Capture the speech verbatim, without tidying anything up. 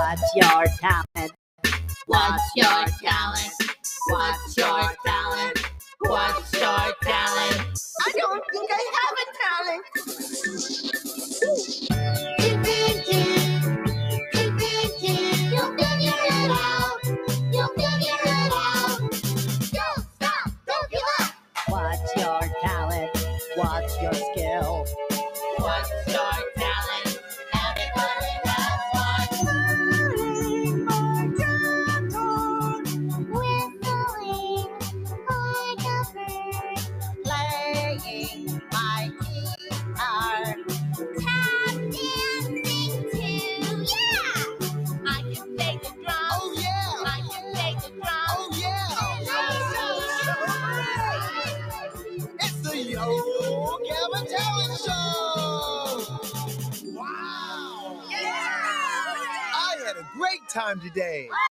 What's your talent? What's your talent? What's your talent? What's your talent? I don't think I have a talent. Keep thinking, keep thinking. You'll figure it out. You'll figure it out. Don't stop, don't give up. What's your talent? What's your skill? What's your talent? Everybody has one. Flying my guitar, Whistling like a bird. playing my guitar. Tap dancing too. Yeah! I can play the drum. Oh yeah! I can play the drum. Oh yeah! It's the Yo Gavin Talent Show! Wow! I had a great time today.